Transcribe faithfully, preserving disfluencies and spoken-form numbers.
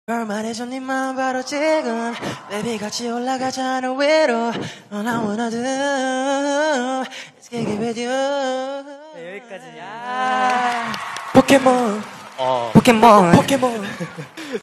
널 말해줘 네 마음 바로 지금 Baby 같이 올라가자는 위로 All I wanna do is kick it with you. 네, 여기까지야. 포켓몬 어. 포켓몬 포켓몬